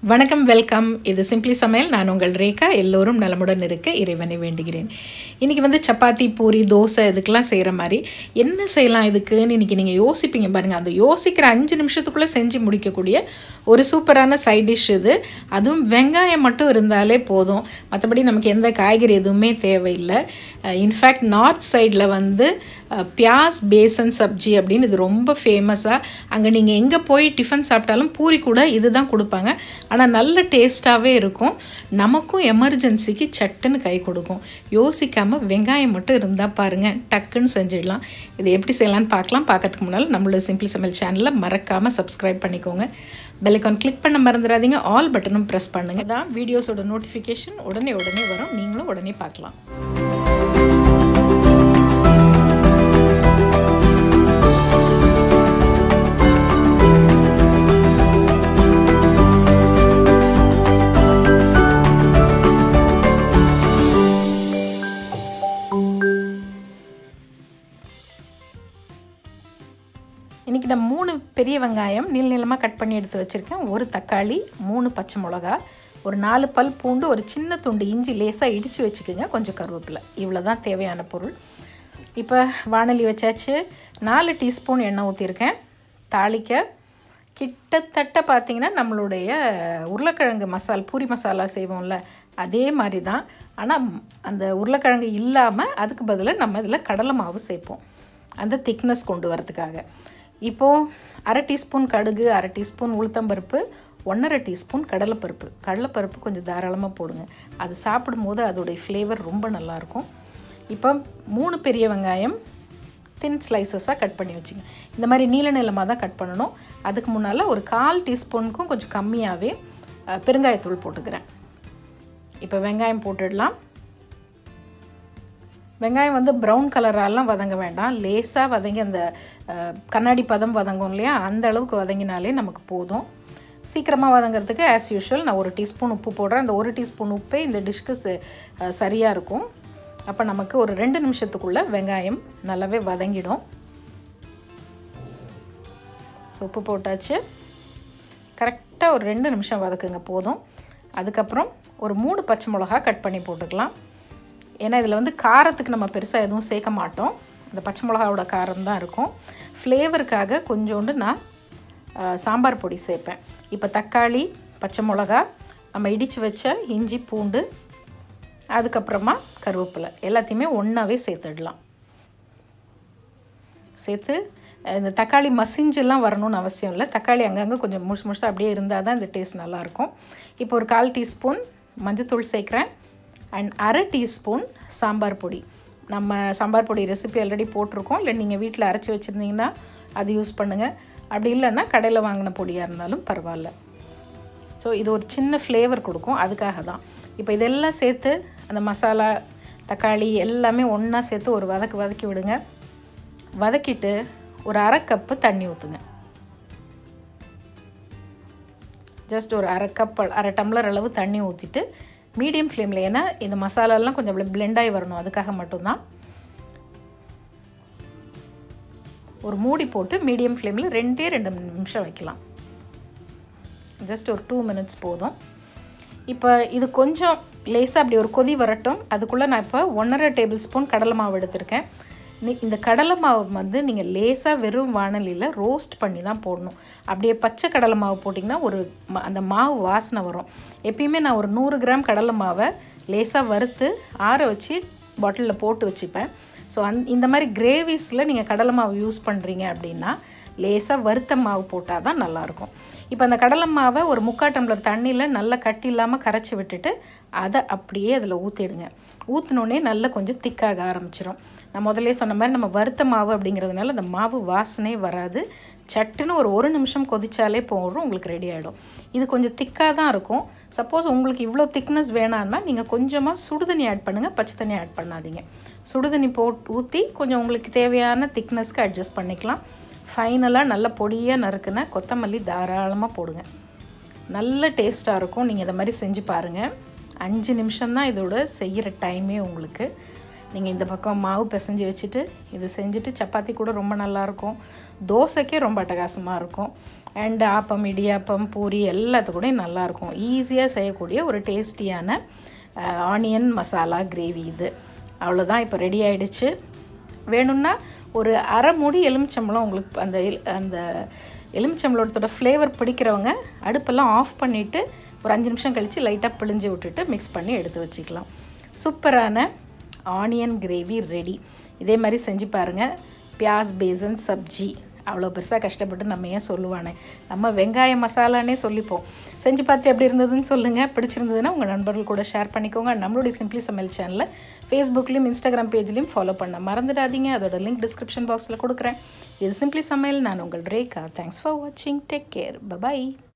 வணக்கம் வெல்கம் இது சிம்பிளி சமையல் நான் உங்கள் ரேகா எல்லோரும் நலமுடன் இருக்க இறைவனை வேண்டுகிறேன். இன்றைக்கி வந்து சப்பாத்தி பூரி தோசை இதுக்கெல்லாம் செய்கிற மாதிரி என்ன செய்யலாம் இதுக்குன்னு இன்றைக்கி நீங்கள் யோசிப்பீங்க பாருங்கள். அந்த யோசிக்கிற 5 நிமிஷத்துக்குள்ளே செஞ்சு முடிக்கக்கூடிய ஒரு சூப்பரான சைட் டிஷ் இது. அதுவும் வெங்காயம் மட்டும் இருந்தாலே போதும், மற்றபடி நமக்கு எந்த காய்கறி எதுவுமே தேவையில்லை. இன்ஃபேக்ட் நார்த் சைடில் வந்து பியாஸ் பேசன் சப்ஜி அப்படின்னு இது ரொம்ப ஃபேமஸாக. அங்கே நீங்கள் எங்கே போய் டிஃபன் சாப்பிட்டாலும் பூரி கூட இது தான் கொடுப்பாங்க. ஆனால் நல்ல டேஸ்ட்டாகவே இருக்கும். நமக்கும் எமர்ஜென்சிக்கு சட்டுன்னு கை கொடுக்கும். யோசிக்காமல் வெங்காயம் மட்டும் இருந்தால் பாருங்கள், டக்குன்னு செஞ்சிடலாம். இது எப்படி செய்யலான்னு பார்க்கலாம். பார்க்கறதுக்கு முன்னால் நம்மளோட சிம்பிளி சமையல் சேனலில் மறக்காமல் சப்ஸ்கிரைப் பண்ணிக்கோங்க. பெல் ஐகான் கிளிக் பண்ண மறந்துடாதீங்க. ஆல் பட்டனும் ப்ரெஸ் பண்ணுங்கள். தான் வீடியோஸோட நோட்டிஃபிகேஷன் உடனே வரும். நீங்களும் உடனே பார்க்கலாம். இன்றைக்கி நான் 3 பெரிய வெங்காயம் நீளமாக கட் பண்ணி எடுத்து வச்சுருக்கேன். ஒரு தக்காளி, 3 பச்சை மிளகா, ஒரு 4 பல் பூண்டு, ஒரு சின்ன துண்டு இஞ்சி லேசாக இடித்து வச்சுக்கோங்க, கொஞ்சம் கருவேப்பிலை. இவ்வளோ தான் தேவையான பொருள். இப்போ வாணலி வச்சாச்சு. 4 டீஸ்பூன் எண்ணெய் ஊற்றிருக்கேன். தாளிக்க கிட்டத்தட்ட பார்த்திங்கன்னா நம்மளுடைய உருளைக்கிழங்கு பூரி மசாலா செய்வோம்ல அதே மாதிரி தான். ஆனால் அந்த உருளைக்கிழங்கு இல்லாமல் அதுக்கு பதிலாக நம்ம இதில் கடலை மாவு சேர்ப்போம், அந்த திக்னஸ் கொண்டு வரதுக்காக. இப்போது 1/2 டீஸ்பூன் கடுகு, 1/2 டீஸ்பூன் உளுத்தம்பருப்பு, 1/2 டீஸ்பூன் கடலைப்பருப்பு கொஞ்சம் தாராளமாக போடுங்க. அது சாப்பிடும்போது அதோடைய ஃப்ளேவர் ரொம்ப நல்லாயிருக்கும். இப்போ 3 பெரிய வெங்காயம் தின் ஸ்லைசஸாக கட் பண்ணி வச்சுங்க. இந்த மாதிரி நீளமாக தான் கட் பண்ணணும். அதுக்கு முன்னால் ஒரு 1/4 டீஸ்பூனுக்கும் கொஞ்சம் கம்மியாகவே பெருங்காயத்தூள் போட்டுக்கிறேன். இப்போ வெங்காயம் போட்டுடலாம். வெங்காயம் வந்து ப்ரௌன் கலராலாம் வதங்க வேண்டாம், லேசாக வதங்கி அந்த கண்ணாடி பதம் வதங்கும் இல்லையா, அந்த அளவுக்கு வதங்கினாலே நமக்கு போதும். சீக்கிரமாக வதங்கிறதுக்கு ஆஸ் யூஷுவல் நான் 1 டீஸ்பூன் உப்பு போடுறேன். அந்த 1 டீஸ்பூன் உப்பே இந்த டிஷ்க்கு சரியாக இருக்கும். அப்போ நமக்கு ஒரு 2 நிமிஷத்துக்குள்ளே வெங்காயம் நல்லாவே வதங்கிடும். ஸோ உப்பு போட்டாச்சு. கரெக்டாக ஒரு 2 நிமிஷம் வதக்குங்க போதும். அதுக்கப்புறம் ஒரு 3 பச்சை மிளகா கட் பண்ணி போட்டுக்கலாம். ஏன்னா இதில் வந்து காரத்துக்கு நம்ம பெருசாக எதுவும் சேர்க்க மாட்டோம், அந்த பச்சை மிளகாவோட காரம் தான் இருக்கும். ஃப்ளேவருக்காக கொஞ்சோண்டு நான் சாம்பார் பொடி சேர்ப்பேன். இப்போ தக்காளி, பச்சை மிளகா, நம்ம இடித்து வச்ச இஞ்சி பூண்டு, அதுக்கப்புறமா கருவேப்பிலை எல்லாத்தையுமே ஒன்றாவே சேர்த்துடலாம். சேர்த்து இந்த தக்காளி மசிஞ்செல்லாம் வரணும்னு அவசியம் இல்லை. தக்காளி அங்கங்கே கொஞ்சம் முழுசாக அப்படியே இருந்தால் தான் இந்த டேஸ்ட் நல்லாயிருக்கும். இப்போ ஒரு 1/4 டீஸ்பூன் மஞ்சத்தூள் சேர்க்குறேன். அண்ட் 1/2 டீஸ்பூன் சாம்பார் பொடி. நம்ம சாம்பார் பொடி ரெசிபி ஆல்ரெடி போட்டிருக்கோம். இல்லை நீங்கள் வீட்டில் அரைச்சி வச்சுருந்தீங்கன்னா அது யூஸ் பண்ணுங்கள். அப்படி இல்லைன்னா கடையில் வாங்கின பொடியாக இருந்தாலும் பரவாயில்ல. ஸோ இது ஒரு சின்ன ஃப்ளேவர் கொடுக்கும், அதுக்காக தான். இப்போ இதெல்லாம் சேர்த்து அந்த மசாலா தக்காளி எல்லாமே ஒன்றா சேர்த்து ஒரு வதக்கி விடுங்க. வதக்கிட்டு ஒரு 1/2 கப்பு தண்ணி ஊற்றுங்க. ஜஸ்ட் ஒரு 1/2 டம்ளர் அளவு தண்ணி ஊற்றிட்டு மீடியம் ஃப்ளேமில், ஏன்னா இந்த மசாலாலாம் கொஞ்சம் பிளெண்ட் ஆகி வரணும், அதுக்காக மட்டும்தான். ஒரு மூடி போட்டு மீடியம் ஃப்ளேமில் 2 நிமிஷம் வைக்கலாம். ஜஸ்ட் ஒரு 2 மினிட்ஸ் போதும். இப்போ இது கொஞ்சம் லேசாக அப்படி ஒரு கொதி வரட்டும். அதுக்குள்ளே நான் இப்போ 1/2 டேபிள் ஸ்பூன் கடலை மாவு எடுத்திருக்கேன். இந்த கடலை மாவு வந்து நீங்கள் லேசாக வெறும் வாணலியில் ரோஸ்ட் பண்ணி தான் போடணும். அப்படியே பச்சை கடலை மாவு போட்டிங்கன்னா அந்த மாவு வாசனை வரும். எப்பயுமே நான் ஒரு 100 கிராம் கடலை மாவை லேசாக வறுத்து ஆற வச்சு பாட்டிலில் போட்டு வச்சுப்பேன். ஸோ இந்த மாதிரி கிரேவிஸில் நீங்கள் கடலை மாவு யூஸ் பண்ணுறீங்க அப்படின்னா லேசாக வறுத்த மாவு போட்டால் தான் நல்லாயிருக்கும். இப்போ அந்த கடலை மாவை ஒரு 3/4 டம்ளர் தண்ணியில் நல்லா கட்டி இல்லாமல் கரைச்சி விட்டுட்டு அதை அப்படியே அதில் ஊற்றிடுங்க. ஊற்றினோடனே நல்லா கொஞ்சம் திக்காக ஆரம்பிச்சிடும். நான் முதல்ல சொன்ன மாதிரி நம்ம வறுத்த மாவு அப்படிங்கிறதுனால அந்த மாவு வாசனை வராது. சட்டுன்னு ஒரு 1 நிமிஷம் கொதிச்சாலே போதும், உங்களுக்கு ரெடி ஆகிடும். இது கொஞ்சம் திக்காக தான் இருக்கும். சப்போஸ் உங்களுக்கு இவ்வளோ திக்னஸ் வேணான்னா நீங்கள் கொஞ்சமாக சுடுதண்ணி ஆட் பண்ணுங்கள், பச்சை தண்ணி ஆட் பண்ணாதீங்க. சுடுதண்ணி ஊற்றி கொஞ்சம் உங்களுக்கு தேவையான திக்னஸ்க்கு அட்ஜஸ்ட் பண்ணிக்கலாம். ஃபைனலாக நல்ல பொடியாக நறுக்குன்னா கொத்தமல்லி தாராளமாக போடுங்க, நல்ல டேஸ்ட்டாக இருக்கும். நீங்கள் இதை மாதிரி செஞ்சு பாருங்கள். 5 நிமிஷம்தான் இதோட செய்கிற டைமே உங்களுக்கு. நீங்கள் இந்த பக்கம் மாவு பிசைஞ்சு வச்சுட்டு இது செஞ்சுட்டு சப்பாத்தி கூட ரொம்ப நல்லாயிருக்கும், தோசைக்கே ரொம்ப அட்டகாசமாக இருக்கும். அண்ட் ஆப்பம், இடியாப்பம், பூரி எல்லாத்துக்கூடையும் நல்லாயிருக்கும். ஈஸியாக செய்யக்கூடிய ஒரு டேஸ்டியான ஆனியன் மசாலா கிரேவி இது. அவ்வளோதான், இப்போ ரெடி ஆகிடுச்சு. வேணும்னா ஒரு அரை மூடி எலுமிச்சம்பழம், உங்களுக்கு அந்த எலுமிச்சம்பழத்தோட ஃப்ளேவர் பிடிக்கிறவங்க அடுப்பெல்லாம் ஆஃப் பண்ணிவிட்டு ஒரு 5 நிமிஷம் கழித்து லைட்டாக பிழிஞ்சு விட்டுட்டு மிக்ஸ் பண்ணி எடுத்து வச்சுக்கலாம். சூப்பரான ஆனியன் கிரேவி ரெடி. இதே மாதிரி செஞ்சு பாருங்கள். பியாஸ், பேசன், சப்ஜி, அவ்வளோ பெருசாக கஷ்டப்பட்டு நம்ம ஏன் சொல்லுவானே, நம்ம வெங்காய மசாலானே சொல்லிப்போம். செஞ்சு பார்த்து எப்படி இருந்ததுன்னு சொல்லுங்கள். பிடிச்சிருந்ததுன்னா உங்கள் நண்பர்கள் கூட ஷேர் பண்ணிக்கோங்க. நம்மளுடைய சிம்பிளி சமையல் சேனலை ஃபேஸ்புக்லேயும் இன்ஸ்டாகிராம் பேஜ்லேயும் ஃபாலோ பண்ண மறந்துடாதீங்க. அதோட லிங்க் டிஸ்கிரிப்ஷன் பாக்ஸில் கொடுக்குறேன். இது சிம்பிளி சமையல். நான் உங்கள் ரேகா. தேங்க்ஸ் ஃபார் வாட்சிங். Take care. பை.